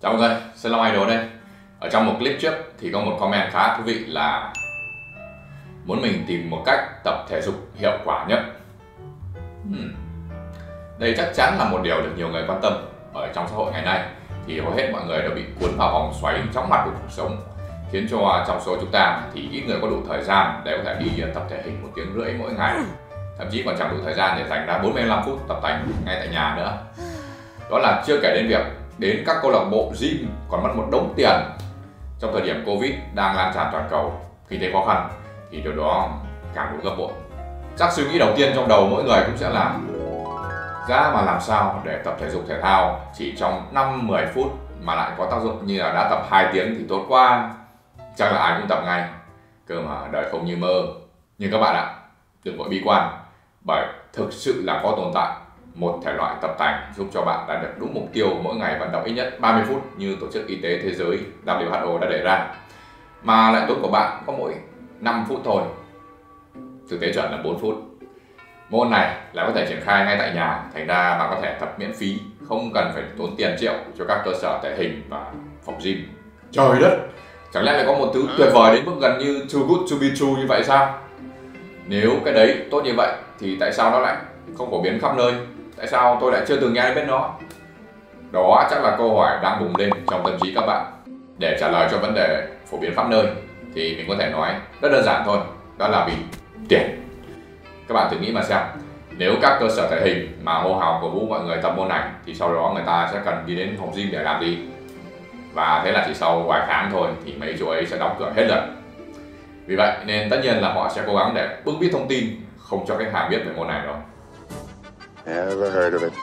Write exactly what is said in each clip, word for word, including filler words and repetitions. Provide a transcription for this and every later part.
Chào mọi người, Sơn Long Idol đây. Ở trong một clip trước thì có một comment khá thú vị là muốn mình tìm một cách tập thể dục hiệu quả nhất. hmm. Đây chắc chắn là một điều được nhiều người quan tâm. Ở trong xã hội ngày nay thì hầu hết mọi người đều bị cuốn vào vòng xoáy chóng mặt của cuộc sống, khiến cho trong số chúng ta thì ít người có đủ thời gian để có thể đi tập thể hình một tiếng rưỡi mỗi ngày, thậm chí còn chẳng đủ thời gian để dành ra bốn mươi lăm phút tập tành ngay tại nhà nữa. Đó là chưa kể đến việc đến các câu lạc bộ gym còn mất một đống tiền. Trong thời điểm Covid đang lan tràn toàn cầu, kinh tế khó khăn thì điều đó càng đúng gấp bội. Chắc suy nghĩ đầu tiên trong đầu mỗi người cũng sẽ là giá mà làm sao để tập thể dục thể thao chỉ trong năm mười phút mà lại có tác dụng như là đã tập hai tiếng thì tốt quá, chắc là ai cũng tập ngay, cơ mà đời không như mơ. Nhưng các bạn ạ, đừng vội bi quan, bởi thực sự là có tồn tại một thể loại tập tành giúp cho bạn đạt được đúng mục tiêu mỗi ngày vận động ít nhất ba mươi phút như Tổ chức Y tế Thế giới W H O đã đề ra, mà lại tốn của bạn có mỗi năm phút thôi. Thực tế chuẩn là bốn phút. Môn này lại có thể triển khai ngay tại nhà, thành ra bạn có thể tập miễn phí, không cần phải tốn tiền triệu cho các cơ sở thể hình và phòng gym. Trời đất, chẳng lẽ lại có một thứ tuyệt vời đến mức gần như too good to be true như vậy sao? Nếu cái đấy tốt như vậy thì tại sao nó lại không phổ biến khắp nơi? Tại sao tôi lại chưa từng nghe đến nó? Đó chắc là câu hỏi đang bùng lên trong tâm trí các bạn. Để trả lời cho vấn đề phổ biến khắp nơi thì mình có thể nói rất đơn giản thôi, đó là vì tiền. Các bạn thử nghĩ mà xem, nếu các cơ sở thể hình mà hô hào cổ vũ mọi người tập môn này thì sau đó người ta sẽ cần đi đến phòng gym để làm gì? Và thế là chỉ sau vài tháng thôi thì mấy chỗ ấy sẽ đóng cửa hết rồi. Vì vậy nên tất nhiên là họ sẽ cố gắng để bưng bít thông tin, không cho khách hàng biết về môn này đâu. Never heard of it.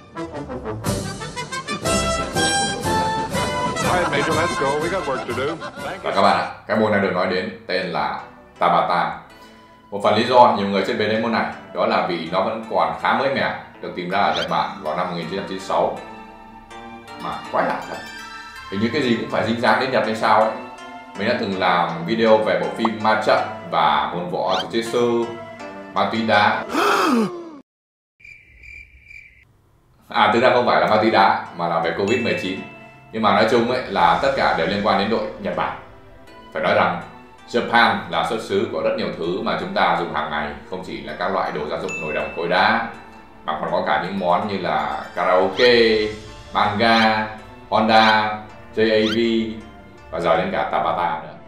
Alright, Major, let's go. We got work to do. Và các bạn ạ, cái môn này được nói đến tên là Tabata. Một phần lý do nhiều người chơi bến đến môn này đó là vì nó vẫn còn khá mới mẻ, được tìm ra ở Nhật Bản vào năm một nghìn chín trăm chín mươi sáu. Mà quái lạ thật, hình như cái gì cũng phải dính dáng đến Nhật hay sao ấy. Mình đã từng làm video về bộ phim Ma Trận và môn võ Jujutsu, ma túy đá. À, thực ra không phải là ma túy đá mà là về Covid mười chín. Nhưng mà nói chung ấy là tất cả đều liên quan đến đội Nhật Bản. Phải nói rằng Japan là xuất xứ của rất nhiều thứ mà chúng ta dùng hàng ngày, không chỉ là các loại đồ gia dụng nồi đồng cối đá, mà còn có cả những món như là karaoke, manga, Honda, J A V và giờ đến cả Tabata nữa.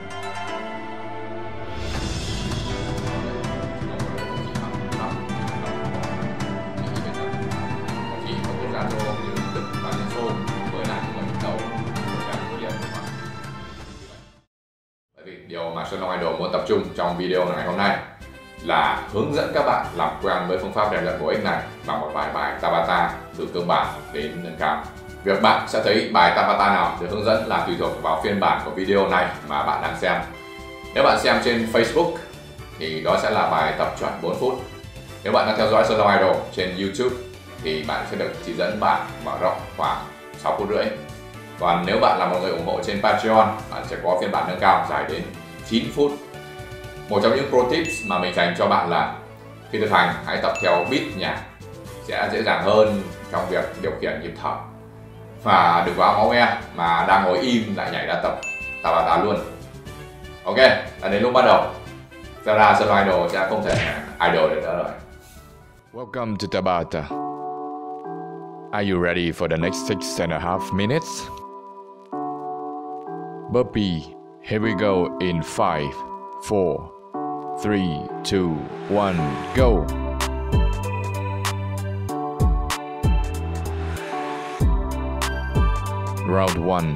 Bởi vì điều mà Sơn Long Idol muốn tập trung trong video ngày hôm nay là hướng dẫn các bạn làm quen với phương pháp rèn luyện bổ ích này bằng một vài bài Tabata từ cơ bản đến nâng cao. Việc bạn sẽ thấy bài Tabata nào được hướng dẫn là tùy thuộc vào phiên bản của video này mà bạn đang xem. Nếu bạn xem trên Facebook thì đó sẽ là bài tập chuẩn bốn phút. Nếu bạn đang theo dõi Sơn Long Idol trên YouTube thì bạn sẽ được chỉ dẫn bản mở rộng khoảng sáu phút rưỡi. Còn nếu bạn là một người ủng hộ trên Patreon, bạn sẽ có phiên bản nâng cao dài đến chín phút. Một trong những pro tips mà mình dành cho bạn là khi thực hành hãy tập theo beat nhạc, sẽ dễ dàng hơn trong việc điều khiển nhịp thở. Và đừng có áo máu me mà đang ngồi im lại nhảy ra tập Tabata luôn. Ok, là đến lúc bắt đầu. Ra ra Sơn Long Idol sẽ không thể idol được nữa rồi. Welcome to Tabata. Are you ready for the next six and a half minutes? Burpee. Here we go in five, four, three, two, one, go. Round one.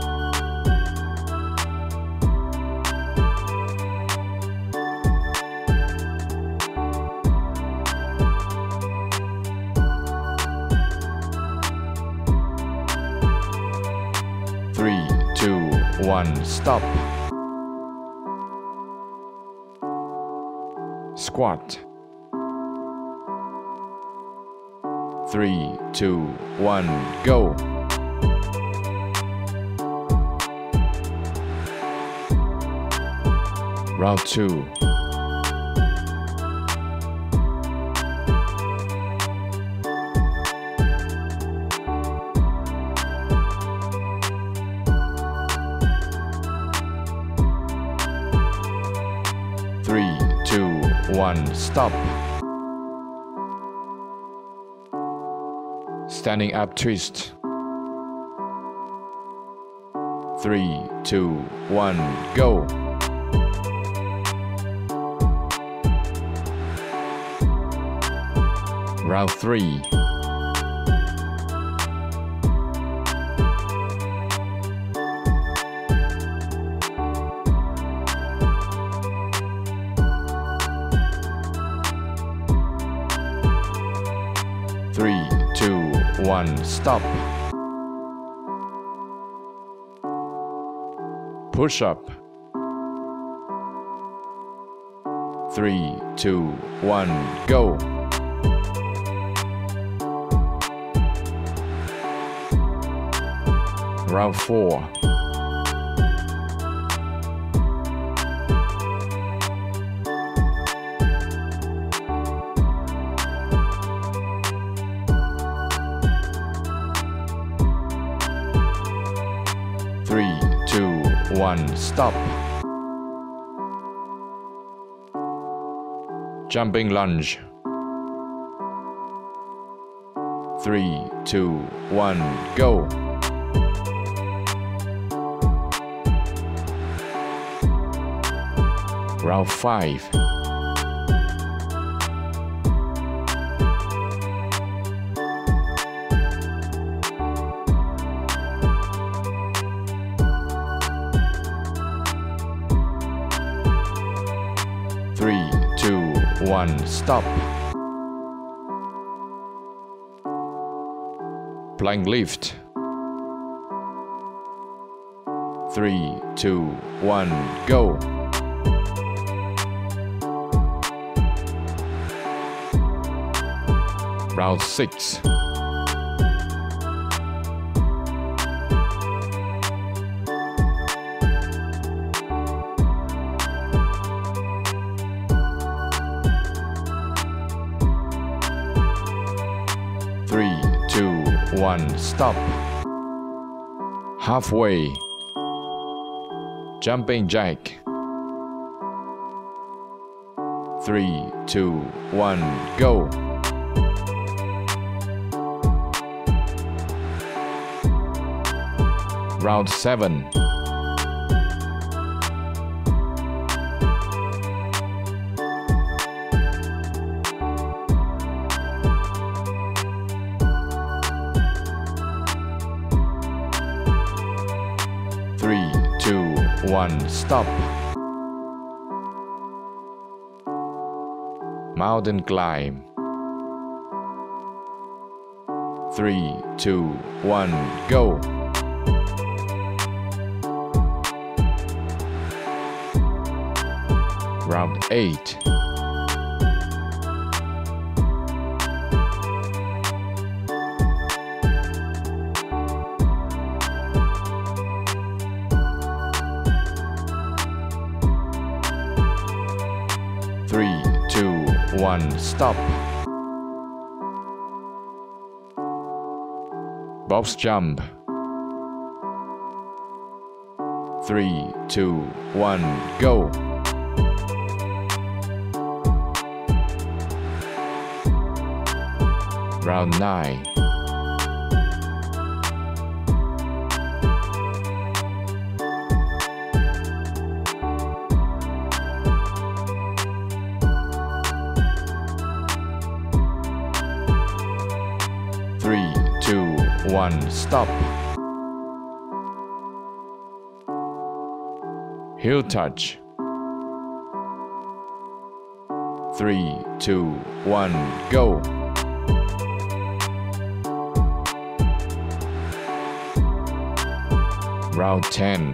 Three, two, one, stop. Squat. Three, two, one, go. Round two. Three, two, one, stop. Standing up twist. Three, two, one, go. Round three. Three, two, one, stop. Push up. Three, two, one, go. Round four. Three, two, one, stop. Jumping lunge. Three, two, one, go. Round five. Three, two, one, stop. Plank lift. Three, two, one, go. Round six. Three, two, one, stop. Halfway. Jumping jack. Three, two, one, go. Round seven. Three, two, one, stop. Mountain climb. Three, two, one, go. Round eight. Three, two, one, stop. Box jump. Three, two, one, go. Round nine. Three, two, one, stop. Heel touch. Three, two, one, go. Round ten.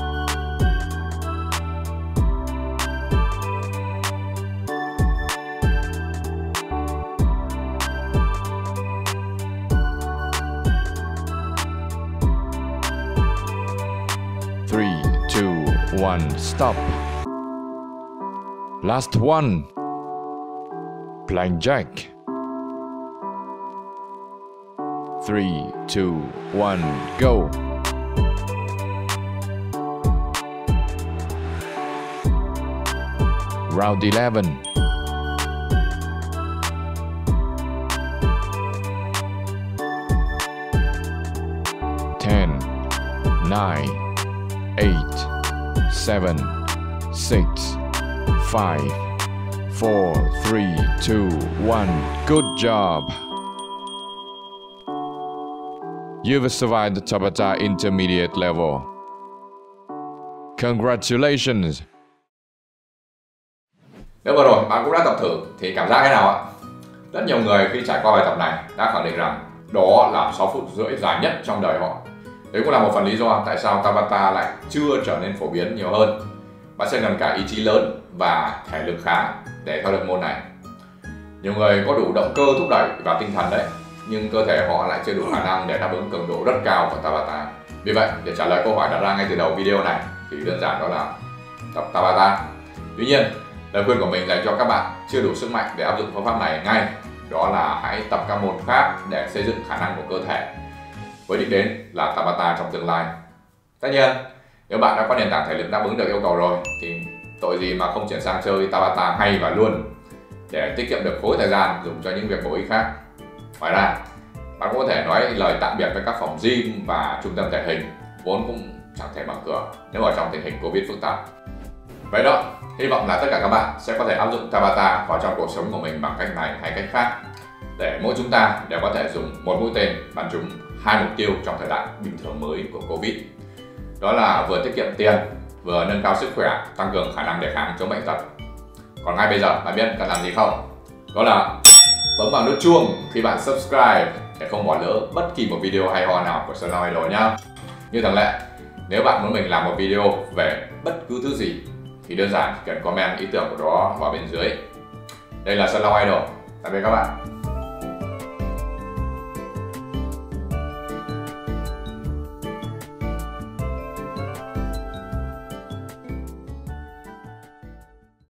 Three, two, one, stop. Last one. Plank jack. Three, two, one, go. Round eleven. ten, nine, eight, seven, six, five, four, three, two, one. Good job. You've survived the Tabata Intermediate level. Congratulations. Nếu vừa rồi bạn cũng đã tập thử thì cảm giác thế nào ạ? Rất nhiều người khi trải qua bài tập này đã khẳng định rằng đó là sáu phút rưỡi dài nhất trong đời họ. Đấy cũng là một phần lý do tại sao Tabata lại chưa trở nên phổ biến nhiều hơn. Bạn sẽ cần cả ý chí lớn và thể lực khá để theo được môn này. Nhiều người có đủ động cơ thúc đẩy và tinh thần đấy, nhưng cơ thể họ lại chưa đủ khả năng để đáp ứng cường độ rất cao của Tabata. Vì vậy, để trả lời câu hỏi đặt ra ngay từ đầu video này thì đơn giản đó là tập Tabata. Tuy nhiên, lời khuyên của mình dành cho các bạn chưa đủ sức mạnh để áp dụng phương pháp này ngay, đó là hãy tập các môn khác để xây dựng khả năng của cơ thể với đích đến là Tabata trong tương lai. Tất nhiên, nếu bạn đã có nền tảng thể lực đáp ứng được yêu cầu rồi thì tội gì mà không chuyển sang chơi Tabata ngay và luôn để tiết kiệm được khối thời gian dùng cho những việc bổ ích khác. Ngoài ra, bạn cũng có thể nói lời tạm biệt với các phòng gym và trung tâm thể hình vốn cũng chẳng thể mở cửa nếu ở trong tình hình Covid phức tạp. Vậy đó, hy vọng là tất cả các bạn sẽ có thể áp dụng Tabata vào trong cuộc sống của mình bằng cách này hay cách khác, để mỗi chúng ta đều có thể dùng một mũi tên bắn trúng hai mục tiêu trong thời đại bình thường mới của Covid. Đó là vừa tiết kiệm tiền, vừa nâng cao sức khỏe, tăng cường khả năng đề kháng chống bệnh tật. Còn ngay bây giờ bạn biết cần làm gì không? Đó là bấm vào nút chuông khi bạn subscribe để không bỏ lỡ bất kỳ một video hay ho nào của Sơn Long Idol nhá. Như thường lệ, nếu bạn muốn mình làm một video về bất cứ thứ gì thì đơn giản cần comment ý tưởng của đó vào bên dưới. Đây là Sơn Long Idol. Tạm biệt các bạn.